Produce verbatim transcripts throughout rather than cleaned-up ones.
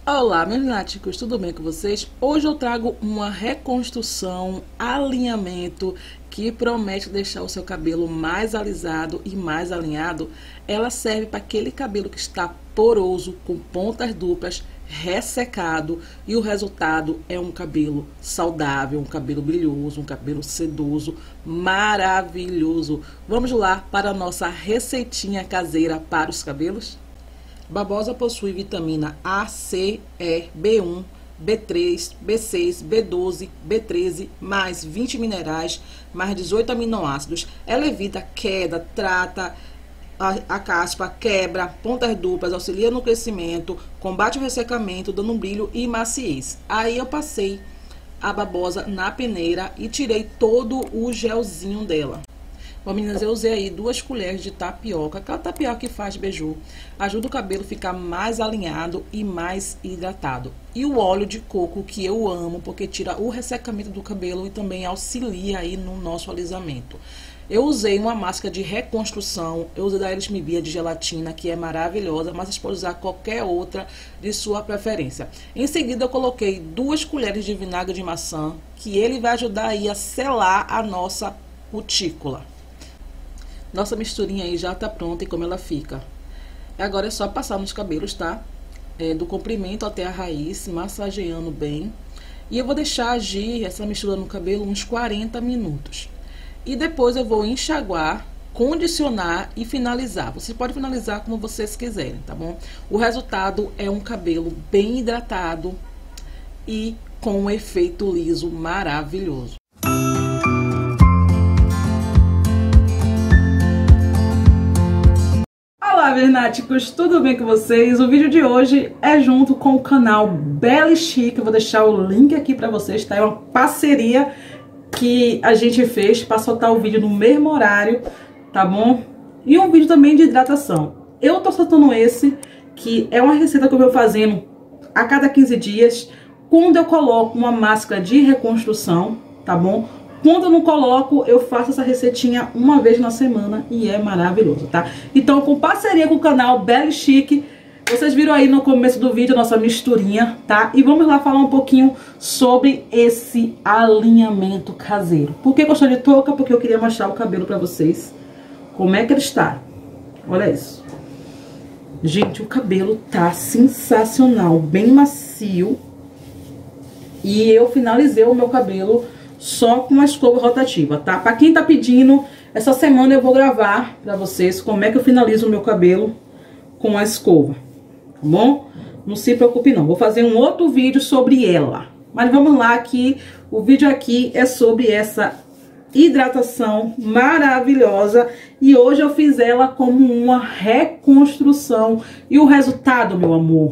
Olá, meus lunáticos, tudo bem com vocês? Hoje eu trago uma reconstrução, alinhamento que promete deixar o seu cabelo mais alisado e mais alinhado. Ela serve para aquele cabelo que está poroso, com pontas duplas, ressecado, e o resultado é um cabelo saudável, um cabelo brilhoso, um cabelo sedoso, maravilhoso. Vamos lá para a nossa receitinha caseira para os cabelos? Babosa possui vitamina A, C, E, B um, B três, B seis, B doze, B treze, mais vinte minerais, mais dezoito aminoácidos. Ela evita queda, trata a, a caspa, quebra, pontas duplas, auxilia no crescimento, combate o ressecamento, dando um brilho e maciez. Aí eu passei a babosa na peneira e tirei todo o gelzinho dela. Bom, meninas, eu usei aí duas colheres de tapioca, aquela tapioca que faz beiju. Ajuda o cabelo a ficar mais alinhado e mais hidratado. E o óleo de coco, que eu amo, porque tira o ressecamento do cabelo e também auxilia aí no nosso alisamento. Eu usei uma máscara de reconstrução, eu usei da Erismibia de gelatina, que é maravilhosa, mas você pode usar qualquer outra de sua preferência. Em seguida, eu coloquei duas colheres de vinagre de maçã, que ele vai ajudar aí a selar a nossa cutícula. Nossa misturinha aí já tá pronta e como ela fica. Agora é só passar nos cabelos, tá? É, do comprimento até a raiz, massageando bem. E eu vou deixar agir essa mistura no cabelo uns quarenta minutos. E depois eu vou enxaguar, condicionar e finalizar. Você pode finalizar como vocês quiserem, tá bom? O resultado é um cabelo bem hidratado e com um efeito liso maravilhoso. Olá, vernáticos, tudo bem com vocês? O vídeo de hoje é junto com o canal Belly Chic. Eu vou deixar o link aqui pra vocês, tá? É uma parceria que a gente fez pra soltar o vídeo no mesmo horário, tá bom? E um vídeo também de hidratação. Eu tô soltando esse, que é uma receita que eu venho fazendo a cada quinze dias, quando eu coloco uma máscara de reconstrução, tá bom? Quando eu não coloco, eu faço essa receitinha uma vez na semana e é maravilhoso, tá? Então, com parceria com o canal Belly Chic, vocês viram aí no começo do vídeo a nossa misturinha, tá? E vamos lá falar um pouquinho sobre esse alinhamento caseiro. Por que eu estou de touca? Porque eu queria mostrar o cabelo pra vocês. Como é que ele está? Olha isso. Gente, o cabelo tá sensacional, bem macio. E eu finalizei o meu cabelo só com uma escova rotativa, tá? Pra quem tá pedindo, essa semana eu vou gravar pra vocês como é que eu finalizo o meu cabelo com a escova, tá bom? Não se preocupe não, vou fazer um outro vídeo sobre ela. Mas vamos lá que o vídeo aqui é sobre essa hidratação maravilhosa. E hoje eu fiz ela como uma reconstrução. E o resultado, meu amor,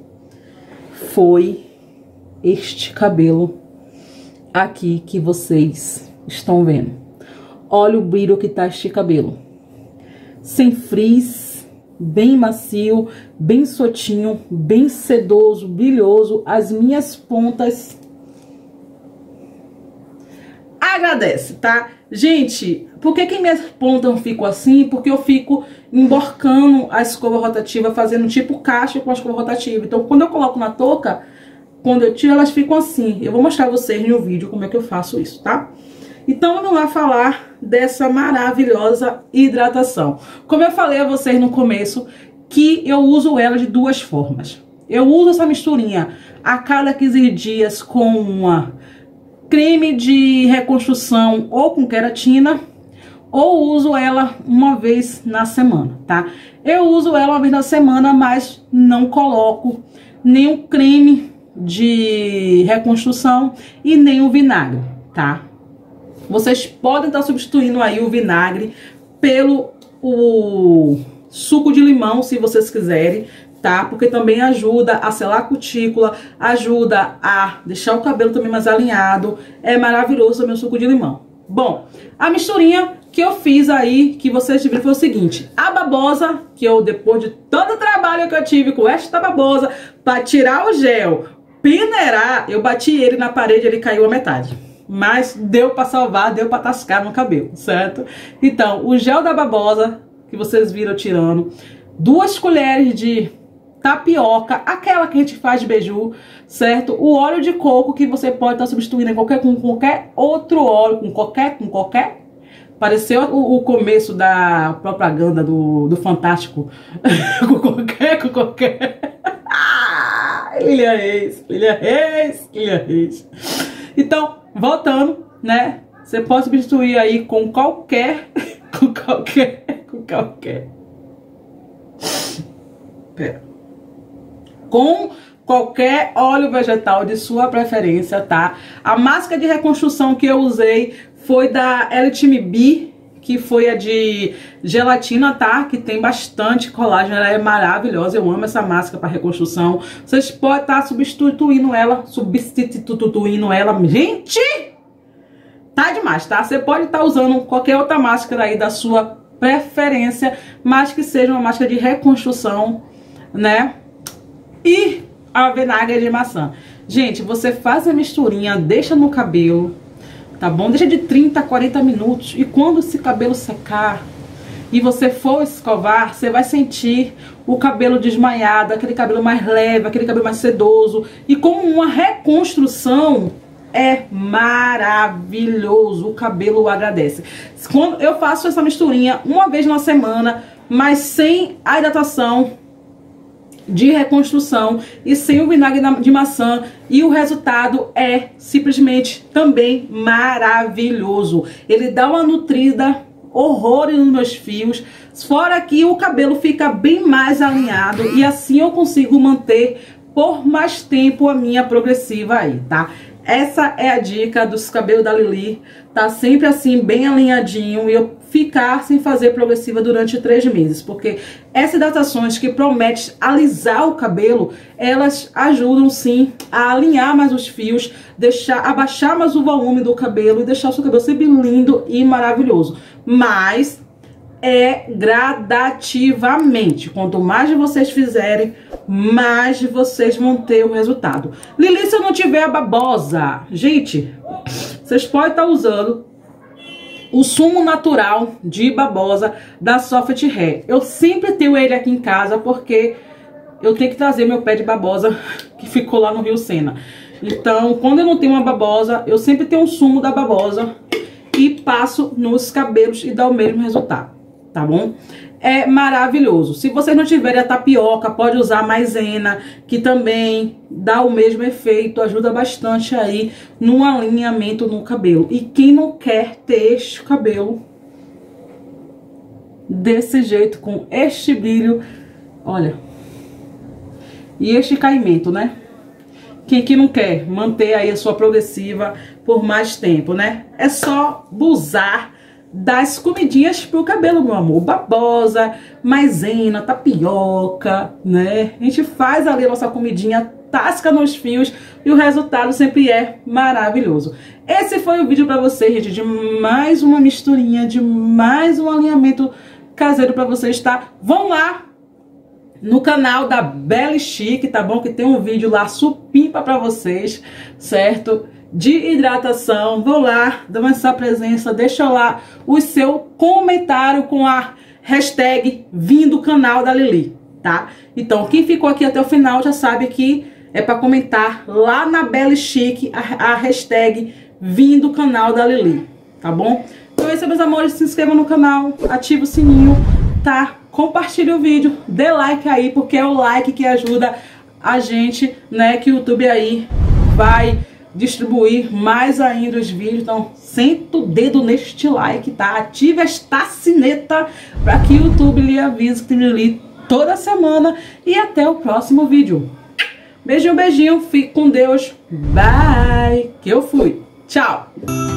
foi este cabelo aqui que vocês estão vendo. Olha o brilho que tá este cabelo. Sem frizz, bem macio, bem soltinho, bem sedoso, brilhoso. As minhas pontas agradece, tá? Gente, por que que minhas pontas não ficam assim? Porque eu fico emborcando a escova rotativa, fazendo tipo caixa com a escova rotativa. Então, quando eu coloco na touca, quando eu tiro, elas ficam assim. Eu vou mostrar a vocês no vídeo como é que eu faço isso, tá? Então, vamos lá falar dessa maravilhosa hidratação. Como eu falei a vocês no começo, que eu uso ela de duas formas. Eu uso essa misturinha a cada quinze dias com uma creme de reconstrução ou com queratina, ou uso ela uma vez na semana, tá? Eu uso ela uma vez na semana, mas não coloco nenhum creme de reconstrução e nem o vinagre, tá? Vocês podem estar substituindo aí o vinagre pelo o suco de limão, se vocês quiserem, tá? Porque também ajuda a selar a cutícula, ajuda a deixar o cabelo também mais alinhado. É maravilhoso também o suco de limão. Bom, a misturinha que eu fiz aí, que vocês viram, foi o seguinte: a babosa, que eu, depois de tanto trabalho que eu tive com esta babosa, para tirar o gel, peneirar, eu bati ele na parede, ele caiu a metade. Mas deu pra salvar, deu pra tascar no cabelo, certo? Então, o gel da babosa, que vocês viram tirando, duas colheres de tapioca, aquela que a gente faz de beiju, certo? O óleo de coco que você pode estar substituindo em qualquer, com qualquer outro óleo, com qualquer, com qualquer. Pareceu o, o começo da propaganda do, do Fantástico. Com qualquer, com qualquer. Lilia Reis, Lilia Reis, Lilia Reis. Então, voltando, né? Você pode substituir aí com qualquer, com qualquer, com qualquer. Pera. Com qualquer óleo vegetal de sua preferência, tá? A máscara de reconstrução que eu usei foi da Elite B, que foi a de gelatina, tá? Que tem bastante colágeno, ela é maravilhosa, eu amo essa máscara para reconstrução. Vocês podem estar substituindo ela, substituindo ela, gente, tá demais, tá? Você pode estar usando qualquer outra máscara aí da sua preferência, mas que seja uma máscara de reconstrução, né? E a vinagre de maçã. Gente, você faz a misturinha, deixa no cabelo, tá bom? Deixa de trinta a quarenta minutos. E quando esse cabelo secar e você for escovar, você vai sentir o cabelo desmaiado, aquele cabelo mais leve, aquele cabelo mais sedoso. E como uma reconstrução, é maravilhoso. O cabelo agradece. Quando eu faço essa misturinha uma vez na semana, mas sem a hidratação de reconstrução e sem o vinagre de maçã, e o resultado é simplesmente também maravilhoso. Ele dá uma nutrida horror nos meus fios, fora que o cabelo fica bem mais alinhado e assim eu consigo manter por mais tempo a minha progressiva aí, tá? Essa é a dica dos cabelos da Lili, tá sempre assim bem alinhadinho e eu ficar sem fazer progressiva durante três meses, porque essas hidratações que prometem alisar o cabelo, elas ajudam sim a alinhar mais os fios, deixar, abaixar mais o volume do cabelo e deixar o seu cabelo sempre lindo e maravilhoso. Mas é gradativamente. Quanto mais vocês fizerem, mais vocês vão ter o resultado. Lili, se eu não tiver a babosa, gente, vocês podem estar usando o sumo natural de babosa da Soft Hair. Eu sempre tenho ele aqui em casa porque eu tenho que trazer meu pé de babosa que ficou lá no Rio Sena. Então, quando eu não tenho uma babosa, eu sempre tenho um sumo da babosa e passo nos cabelos e dá o mesmo resultado, tá bom? É maravilhoso. Se vocês não tiverem a tapioca, pode usar a maisena, que também dá o mesmo efeito, ajuda bastante aí no alinhamento no cabelo. E quem não quer ter este cabelo desse jeito, com este brilho, olha, e este caimento, né? Quem que não quer manter aí a sua progressiva por mais tempo, né? É só usar das comidinhas pro cabelo, meu amor. Babosa, maisena, tapioca, né? A gente faz ali a nossa comidinha, tasca nos fios e o resultado sempre é maravilhoso. Esse foi o vídeo pra vocês, gente, de mais uma misturinha, de mais um alinhamento caseiro pra vocês, tá? Vão lá no canal da Belle Chic, tá bom? Que tem um vídeo lá supimpa pra vocês, certo? De hidratação. Vão lá, dão essa presença, deixa lá o seu comentário com a hashtag Vim do canal da Lili, tá? Então, quem ficou aqui até o final já sabe que é para comentar lá na Belle Chic a, a hashtag Vim do canal da Lili, tá bom? Então é isso, meus amores, se inscreva no canal, ativa o sininho, tá? Compartilhe o vídeo, dê like aí, porque é o like que ajuda a gente, né? Que o YouTube aí vai distribuir mais ainda os vídeos. Então senta o dedo neste like, tá? Ative esta sineta para que o YouTube lhe avise que tem Lili toda semana. E até o próximo vídeo. Beijinho, beijinho, fique com Deus, bye, que eu fui, tchau.